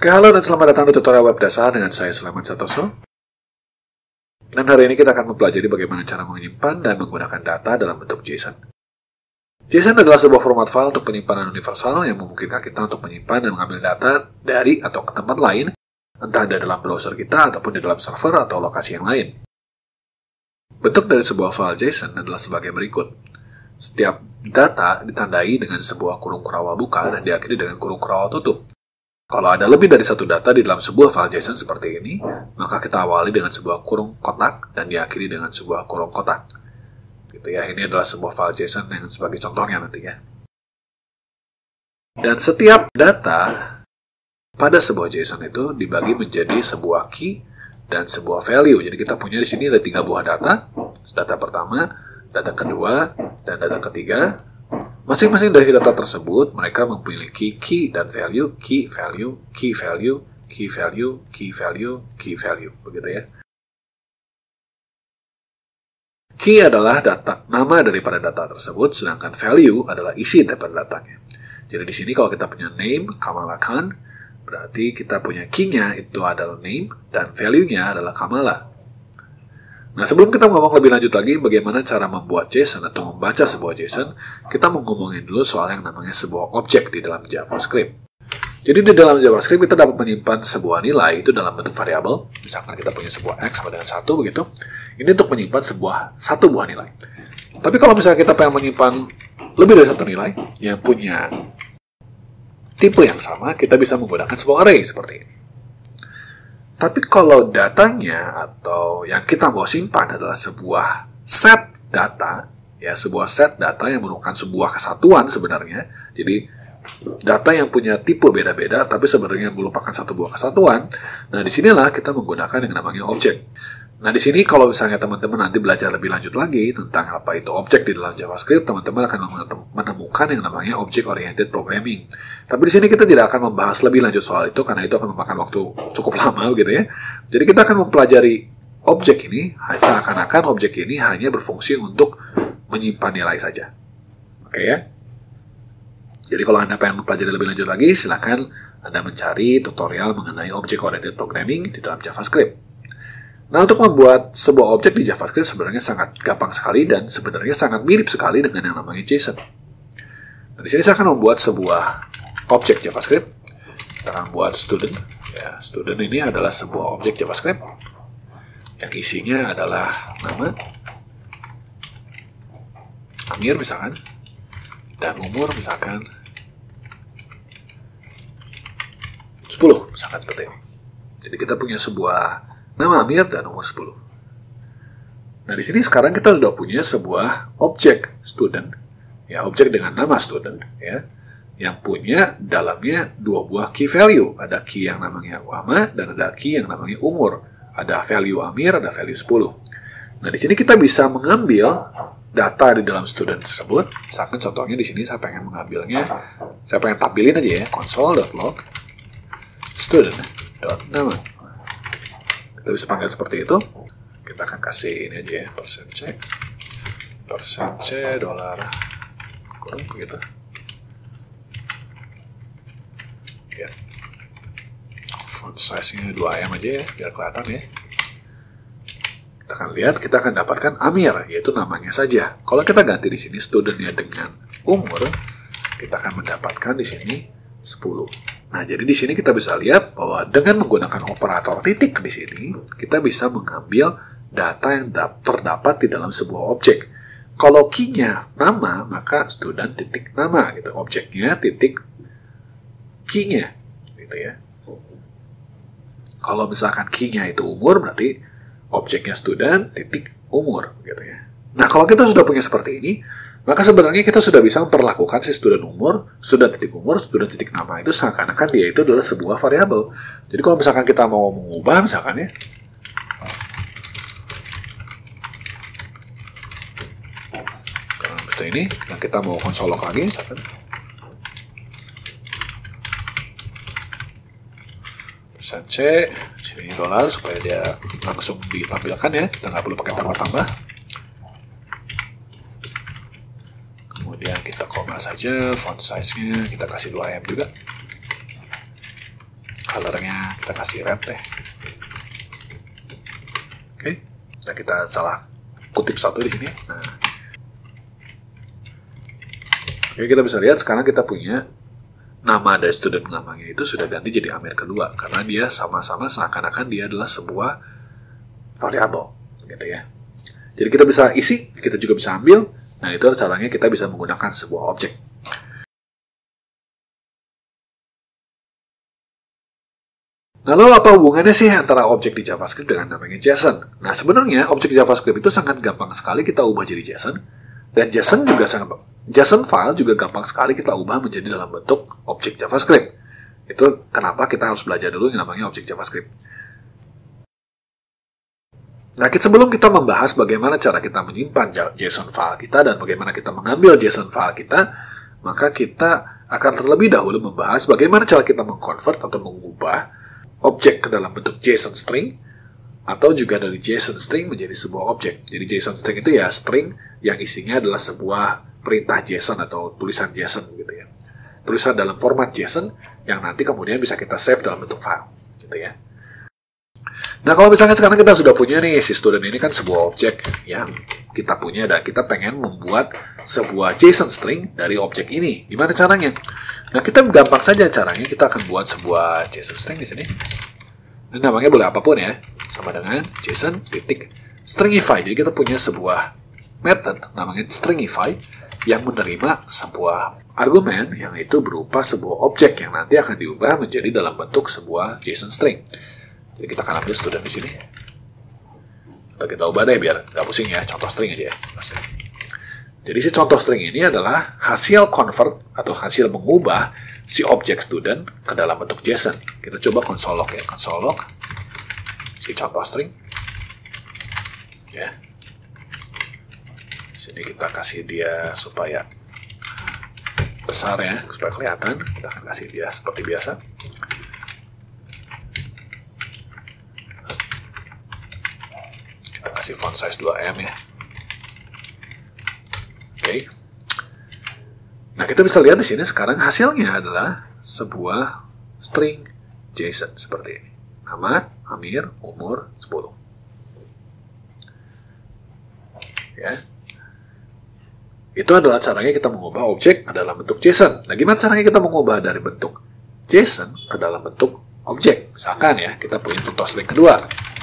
Oke, halo dan selamat datang di tutorial web dasar dengan saya Sulaiman Santoso. Dan hari ini kita akan mempelajari bagaimana cara menyimpan dan menggunakan data dalam bentuk JSON. JSON adalah sebuah format file untuk penyimpanan universal yang memungkinkan kita untuk menyimpan dan mengambil data dari atau ke tempat lain, entah di dalam browser kita ataupun di dalam server atau lokasi yang lain. Bentuk dari sebuah file JSON adalah sebagai berikut. Setiap data ditandai dengan sebuah kurung kurawal buka dan diakhiri dengan kurung kurawal tutup. Kalau ada lebih dari satu data di dalam sebuah file JSON seperti ini, maka kita awali dengan sebuah kurung kotak dan diakhiri dengan sebuah kurung kotak. Gitu ya, ini adalah sebuah file JSON yang sebagai contohnya nanti ya. Dan setiap data pada sebuah JSON itu dibagi menjadi sebuah key dan sebuah value. Jadi kita punya di sini ada 3 buah data. Data pertama, data kedua, dan data ketiga. Masing-masing dari data tersebut, mereka memiliki key dan value, key value, key value, key value, key value, key value. Begitu ya. Key adalah nama daripada data tersebut, sedangkan value adalah isi daripada datanya. Jadi di sini kalau kita punya name, Kamala Khan, berarti kita punya key-nya itu adalah name, dan value-nya adalah Kamala. Nah, sebelum kita ngomong lebih lanjut lagi bagaimana cara membuat JSON atau membaca sebuah JSON, kita mau ngomongin dulu soal yang namanya sebuah objek di dalam JavaScript. Jadi di dalam JavaScript kita dapat menyimpan sebuah nilai itu dalam bentuk variabel. Misalkan kita punya sebuah X sama dengan 1 begitu. Ini untuk menyimpan satu buah nilai. Tapi kalau misalnya kita pengen menyimpan lebih dari satu nilai yang punya tipe yang sama, kita bisa menggunakan sebuah array seperti ini. Tapi kalau datanya atau yang kita mau simpan adalah sebuah set data, ya sebuah set data yang merupakan sebuah kesatuan sebenarnya. Jadi data yang punya tipe beda-beda, tapi sebenarnya merupakan satu buah kesatuan. Nah, disinilah kita menggunakan yang namanya objek. Nah, di sini kalau misalnya teman-teman nanti belajar lebih lanjut lagi tentang apa itu objek di dalam JavaScript, teman-teman akan menemukan yang namanya object oriented programming. Tapi di sini kita tidak akan membahas lebih lanjut soal itu karena itu akan memakan waktu cukup lama gitu ya. Jadi kita akan mempelajari objek ini, seakan-akan objek ini hanya berfungsi untuk menyimpan nilai saja. Oke ya? Jadi kalau Anda pengen mempelajari lebih lanjut lagi, silakan Anda mencari tutorial mengenai object oriented programming di dalam JavaScript. Nah, untuk membuat sebuah objek di JavaScript sebenarnya sangat gampang sekali dan sebenarnya sangat mirip sekali dengan yang namanya JSON. Nah, di sini saya akan membuat sebuah objek JavaScript. Kita akan buat student. Ya, student ini adalah sebuah objek JavaScript yang isinya adalah nama Amir misalkan dan umur misalkan 10 misalkan seperti ini. Jadi kita punya sebuah nama Amir dan umur 10. Nah, di sini sekarang kita sudah punya sebuah objek student, ya objek dengan nama student, ya, yang punya dalamnya 2 buah key value. Ada key yang namanya Wama dan ada key yang namanya umur. Ada value Amir, ada value 10. Nah, di sini kita bisa mengambil data di dalam student tersebut. Misalkan contohnya di sini saya pengen mengambilnya, saya pengen tampilin aja ya, console.log student.nama. Kita bisa panggil seperti itu. Kita akan kasih ini aja ya, %c dolar kurung begitu. Ya. Font size-nya 2M aja ya, biar kelihatan ya. Kita akan lihat, kita akan dapatkan Amir, yaitu namanya saja. Kalau kita ganti di sini studentnya dengan umur, kita akan mendapatkan di sini 10. Nah, jadi di sini kita bisa lihat bahwa dengan menggunakan operator titik di sini, kita bisa mengambil data yang terdapat di dalam sebuah objek. Kalau key-nya nama, maka student titik nama gitu. Objeknya titik key-nya gitu ya. Kalau misalkan key-nya itu umur, berarti objeknya student titik umur gitu ya. Nah, kalau kita sudah punya seperti ini, maka sebenarnya kita sudah bisa memperlakukan si student umur, student titik umur, student titik nama itu seakan-akan dia itu adalah sebuah variabel. Jadi kalau misalkan kita mau mengubah misalkan ya, seperti ini, dan kita mau konsol log lagi misalkan, %c, sini dolar supaya dia langsung ditampilkan ya, kita nggak perlu pakai tambah-tambah. Kemudian kita koma saja, font size-nya kita kasih 2M juga. colornya kita kasih red deh. Oke. Nah, kita salah kutip satu di sini. Nah. Oke, kita bisa lihat sekarang kita punya nama dari student namanya itu sudah ganti jadi Amir kedua karena dia sama-sama seakan-akan dia adalah sebuah variabel, gitu ya. Jadi kita bisa isi, kita juga bisa ambil. Nah, itu caranya kita bisa menggunakan sebuah objek. Nah, lalu apa hubungannya sih antara objek di JavaScript dengan namanya JSON? Nah, sebenarnya objek JavaScript itu sangat gampang sekali kita ubah jadi JSON. Dan JSON file juga gampang sekali kita ubah menjadi dalam bentuk objek JavaScript. Itu kenapa kita harus belajar dulu yang namanya objek JavaScript. Nah, sebelum kita membahas bagaimana cara kita menyimpan JSON file kita dan bagaimana kita mengambil JSON file kita, maka kita akan terlebih dahulu membahas bagaimana cara kita mengkonvert atau mengubah objek ke dalam bentuk JSON string atau juga dari JSON string menjadi sebuah objek. Jadi JSON string itu ya string yang isinya adalah sebuah perintah JSON atau tulisan JSON gitu ya. Tulisan dalam format JSON yang nanti kemudian bisa kita save dalam bentuk file gitu ya. Nah, kalau misalnya sekarang kita sudah punya nih, si student ini kan sebuah objek yang kita punya dan kita pengen membuat sebuah JSON string dari objek ini. Gimana caranya? Nah, kita gampang saja caranya, kita akan buat sebuah JSON string di sini. Ini namanya boleh apapun ya, sama dengan JSON.stringify. Jadi kita punya sebuah method namanya stringify yang menerima sebuah argumen yang itu berupa sebuah objek yang nanti akan diubah menjadi dalam bentuk sebuah JSON string. Jadi kita akan ambil student di sini. Atau kita ubah deh biar nggak pusing ya, contoh string aja ya. Jadi si contoh string ini adalah hasil convert atau hasil mengubah si objek student ke dalam bentuk JSON. Kita coba console log ya, console log si contoh string. Ya. Sini kita kasih dia supaya besar ya, supaya kelihatan. Kita akan kasih dia seperti biasa. Kasih font size 2M ya. Oke. Nah, kita bisa lihat di sini sekarang hasilnya adalah sebuah string JSON seperti ini. Nama, Amir, umur 10. Ya. Itu adalah caranya kita mengubah objek ke dalam bentuk JSON. Nah, gimana caranya kita mengubah dari bentuk JSON ke dalam bentuk objek? Misalkan ya, kita punya contoh string kedua.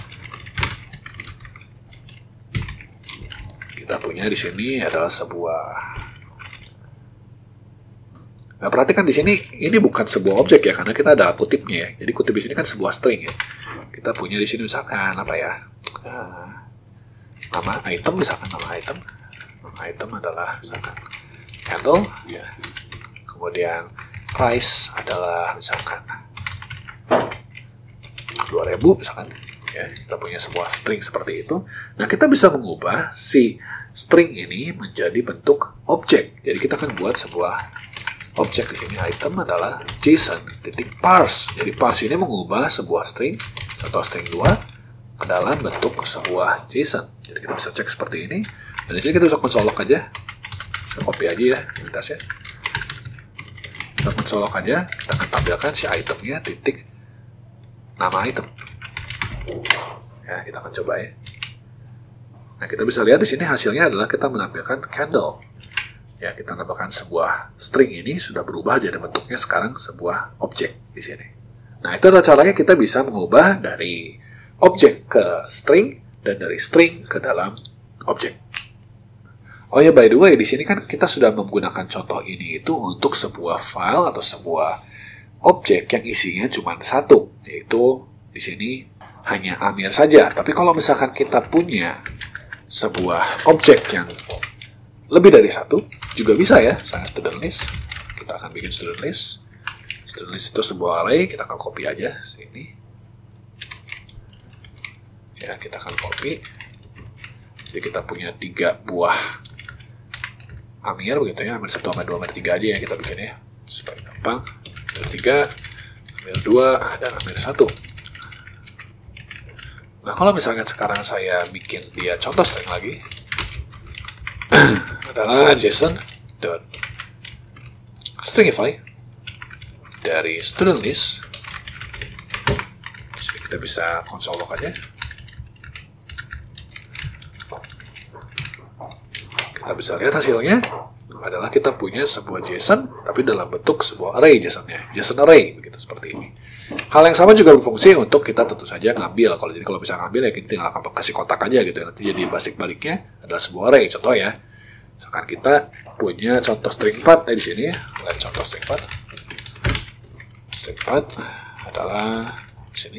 Kita punya di sini adalah sebuah. Nah, perhatikan di sini ini bukan sebuah objek ya, karena kita ada kutipnya ya. Jadi kutip di sini kan sebuah string ya. Kita punya di sini misalkan apa ya? Nama item misalkan nama item. Nama item adalah misalkan candle ya. Kemudian price adalah misalkan 2000 misalkan. Ya, kita punya sebuah string seperti itu. Nah, kita bisa mengubah si string ini menjadi bentuk objek. Jadi kita akan buat sebuah objek di sini. Item adalah JSON.parse. Jadi parse ini mengubah sebuah string, contoh string 2, ke dalam bentuk sebuah JSON. Jadi kita bisa cek seperti ini. Dan di sini kita bisa console log aja. Saya copy aja ya, pintas ya. Kita console log aja. Kita akan tampilkan si itemnya titik nama item. Ya, kita akan coba ya. Nah, kita bisa lihat di sini hasilnya adalah kita menampilkan candle. Ya, kita menampilkan sebuah string ini sudah berubah jadi bentuknya sekarang sebuah objek di sini. Nah, itu adalah caranya kita bisa mengubah dari objek ke string dan dari string ke dalam objek. Oh ya, by the way, di sini kan kita sudah menggunakan contoh ini itu untuk sebuah file atau sebuah objek yang isinya cuma satu, yaitu di sini hanya Amir saja. Tapi kalau misalkan kita punya sebuah objek yang lebih dari satu, juga bisa ya. Misalnya student list, kita akan bikin student list. Student list itu sebuah array, kita akan copy aja sini. Ya, kita akan copy. Jadi kita punya 3 buah Amir begitu ya. Amir 1, Amir 2, Amir 3 aja yang kita bikin ya, supaya gampang. Amir 3, Amir 2, dan Amir 1. Nah, kalau misalnya sekarang saya bikin dia contoh string lagi, adalah JSON.stringify dari student list Kita bisa console log aja. Kita bisa lihat hasilnya adalah kita punya sebuah JSON tapi dalam bentuk sebuah array JSON-nya, JSON array begitu, seperti ini. Hal yang sama juga berfungsi untuk kita tentu saja ngambil. Kalau bisa ngambil ya kita tinggal kasih kotak aja gitu. Nanti jadi basic baliknya adalah sebuah array. Contoh ya, misalkan kita punya contoh string path di sini ya. Lihat contoh string path. String path adalah di sini.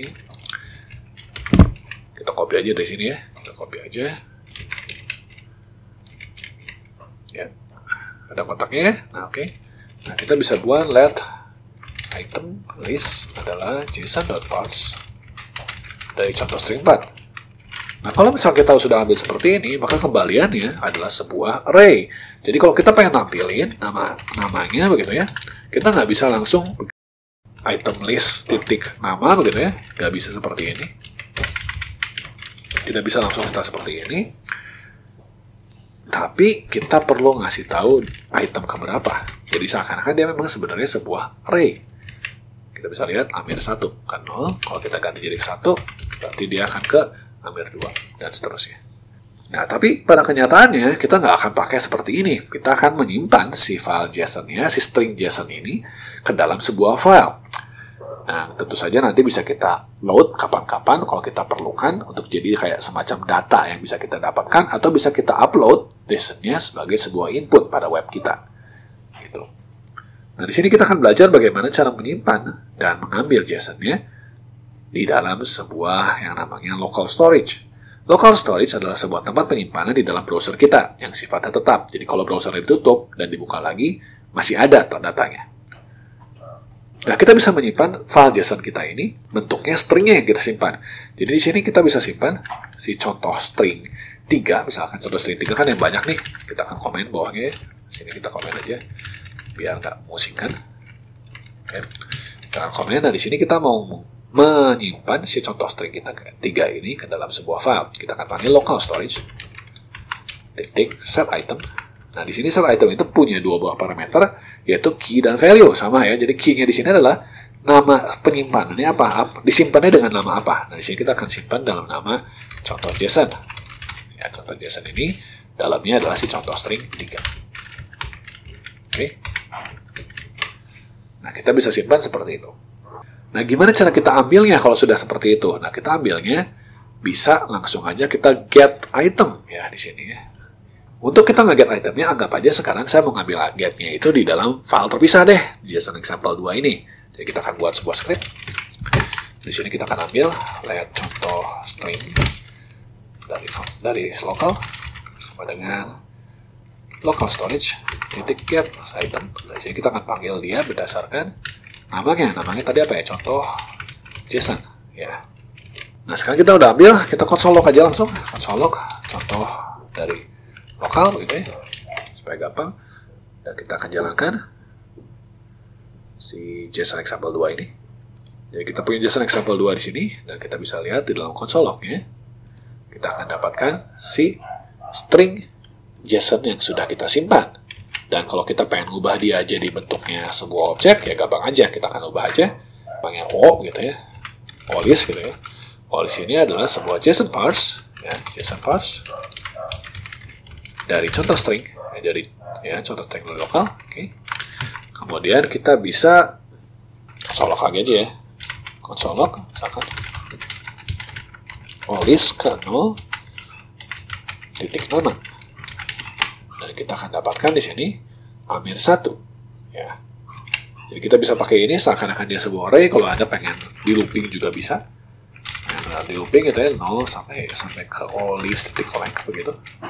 Kita copy aja dari sini ya. Kita copy aja. Ya, ada kotaknya ya. Nah, oke. Nah, kita bisa buat let item list adalah json.parse dari contoh string path. Nah, kalau misal kita sudah ambil seperti ini, maka kembaliannya adalah sebuah array. Jadi kalau kita pengen nampilin namanya begitu ya, kita nggak bisa langsung item list titik nama begitu ya, nggak bisa seperti ini. Tidak bisa langsung kita seperti ini. Tapi kita perlu ngasih tahu item keberapa. Jadi seakan-akan dia memang sebenarnya sebuah array. Kita bisa lihat Amir 1 kan 0. Kalau kita ganti jadi 1, berarti dia akan ke Amir 2 dan seterusnya. Nah, tapi pada kenyataannya kita nggak akan pakai seperti ini. Kita akan menyimpan si file JSON-nya, si string JSON ini ke dalam sebuah file. Nah, tentu saja nanti bisa kita load kapan-kapan kalau kita perlukan untuk jadi kayak semacam data yang bisa kita dapatkan, atau bisa kita upload JSON-nya sebagai sebuah input pada web kita. Gitu. Nah, di sini kita akan belajar bagaimana cara menyimpan dan mengambil JSON-nya di dalam sebuah yang namanya local storage. Local storage adalah sebuah tempat penyimpanan di dalam browser kita yang sifatnya tetap. Jadi kalau browser ditutup dan dibuka lagi, masih ada datanya. Nah, kita bisa menyimpan file JSON kita ini, bentuknya stringnya yang kita simpan. Jadi di sini kita bisa simpan si contoh string 3, misalkan contoh string 3 kan yang banyak nih. Kita akan komen bawahnya ya. Sini kita komen aja, biar nggak musingkan. Oke. Kita akan komen, nah di sini kita mau menyimpan si contoh string kita 3 ini ke dalam sebuah file. Kita akan panggil local storage, titik set item. Nah, di sini set item itu punya dua buah parameter, yaitu key dan value. Sama ya, jadi key-nya di sini adalah nama penyimpanannya apa, disimpannya dengan nama apa. Nah, di sini kita akan simpan dalam nama contoh JSON. Ya, contoh JSON ini dalamnya adalah si contoh string 3. Oke. Nah, kita bisa simpan seperti itu. Nah, gimana cara kita ambilnya kalau sudah seperti itu? Nah, kita ambilnya bisa langsung aja kita get item ya di sini ya. Untuk kita nge-get itemnya, anggap aja sekarang saya mau ngambil get-nya itu di dalam file terpisah deh, JSON example 2 ini. Jadi kita akan buat sebuah script. Di sini kita akan ambil lihat contoh string dari local sama dengan local storage titik get item. Dari sini kita akan panggil dia berdasarkan namanya. Namanya tadi apa ya? Contoh JSON ya. Nah, sekarang kita udah ambil, kita console log aja langsung. Console log contoh dari lokal gitu ya, supaya gampang. Dan kita akan jalankan si JSON example 2 ini. Jadi kita punya JSON example 2 di sini, dan kita bisa lihat di dalam console lognya kita akan dapatkan si string JSON yang sudah kita simpan. Dan kalau kita pengen ubah dia jadi bentuknya sebuah objek, ya gampang aja, kita akan ubah aja panggil O gitu ya, O list gitu ya. O list ini adalah sebuah JSON parse ya, JSON parse dari contoh string, dari contoh string lokal. Oke. Kemudian kita bisa console log lagi aja ya. Console log, misalkan list ke 0 titik nama. Dan kita akan dapatkan di sini Amir 1 ya. Jadi kita bisa pakai ini seakan-akan dia sebuah array. Kalau Anda pengen di looping juga bisa. Nah, di looping gitu ya, 0 sampai ke list titik blank begitu.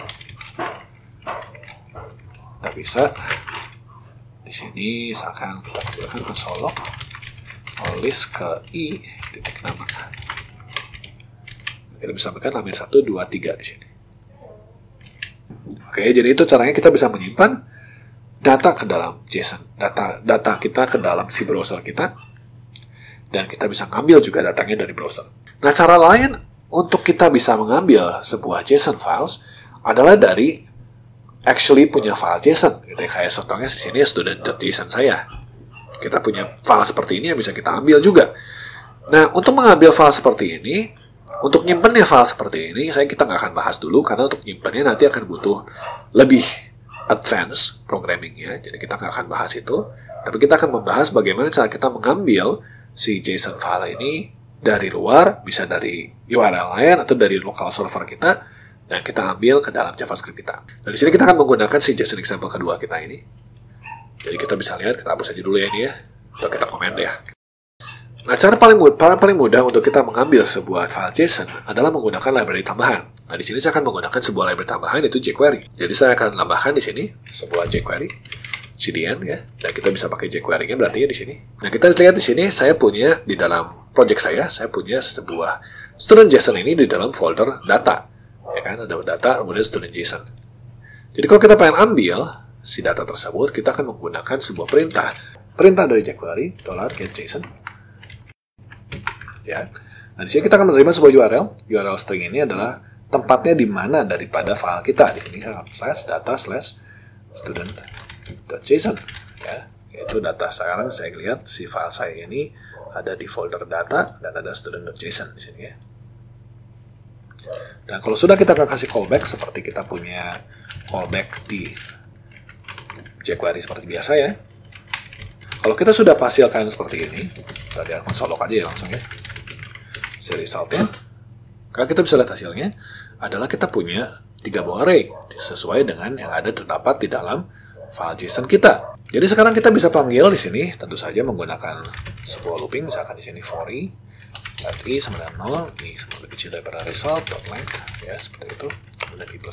Kita bisa di sini misalkan kita tampilkan console log list ke i titik nama. Kita bisa sampaikan Amir 1, 2, 3 di sini. Oke, jadi itu caranya kita bisa menyimpan data ke dalam JSON, data kita ke dalam si browser kita, dan kita bisa ngambil juga datanya dari browser. Nah, cara lain untuk kita bisa mengambil sebuah JSON files adalah dari actually punya file JSON, gitu ya. Kayak contohnya di sini student.json saya. Kita punya file seperti ini yang bisa kita ambil juga. Nah, untuk mengambil file seperti ini, untuk nyimpennya file seperti ini, kita nggak akan bahas dulu, karena untuk nyimpennya nanti akan butuh lebih advance programmingnya, jadi kita nggak akan bahas itu. Tapi kita akan membahas bagaimana cara kita mengambil si JSON file ini dari luar, bisa dari URL lain atau dari local server kita, dan kita ambil ke dalam JavaScript kita. Dan di sini kita akan menggunakan si JSON example kedua kita ini. Jadi kita bisa lihat, kita hapus aja dulu ya ini ya, atau kita komen ya. Nah, cara paling mudah untuk kita mengambil sebuah file JSON adalah menggunakan library tambahan. Nah, di sini saya akan menggunakan sebuah library tambahan, yaitu jQuery. Jadi saya akan tambahkan di sini sebuah jQuery CDN ya, dan kita bisa pakai jQuery-nya berarti ya di sini. Nah, kita lihat di sini saya punya di dalam project saya punya sebuah student JSON ini di dalam folder data. Ya kan, ada data kemudian student JSON. Jadi kalau kita pengen ambil si data tersebut, kita akan menggunakan sebuah perintah dari jQuery $getJSON. Ya. Nah, di sini kita akan menerima sebuah URL string ini adalah tempatnya di mana daripada file kita. Di sini /data/student.json ya. Itu data. Sekarang saya lihat si file saya ini ada di folder data dan ada student.json di sini ya. Dan kalau sudah kita kasih callback seperti kita punya callback di jQuery seperti biasa ya. Kalau kita sudah hasilkan seperti ini, kita lihat console log aja ya langsung ya. Si resultnya, kalau kita bisa lihat hasilnya adalah kita punya 3 buah array sesuai dengan yang terdapat di dalam file JSON kita. Jadi sekarang kita bisa panggil di sini tentu saja menggunakan sebuah looping, misalkan di sini for i sama dengan 0, i lebih kecil daripada result.length ya, seperti itu. Kemudian i++.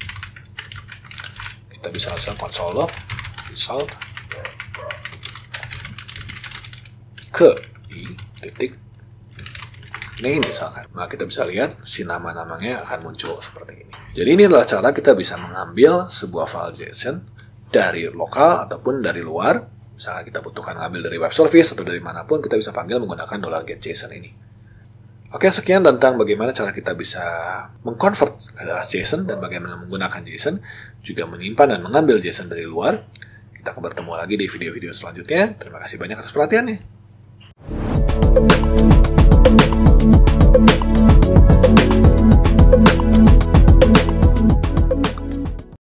Kita bisa langsung console log result ke i titik name misalkan. Nah, kita bisa lihat si nama-namanya akan muncul seperti ini. Jadi ini adalah cara kita bisa mengambil sebuah file JSON dari lokal ataupun dari luar. Misalnya kita butuhkan ngambil dari web service atau dari manapun, kita bisa panggil menggunakan $getJSON ini. Oke, sekian tentang bagaimana cara kita bisa mengconvert JSON dan bagaimana menggunakan JSON, juga menyimpan dan mengambil JSON dari luar. Kita akan bertemu lagi di video-video selanjutnya. Terima kasih banyak atas perhatiannya.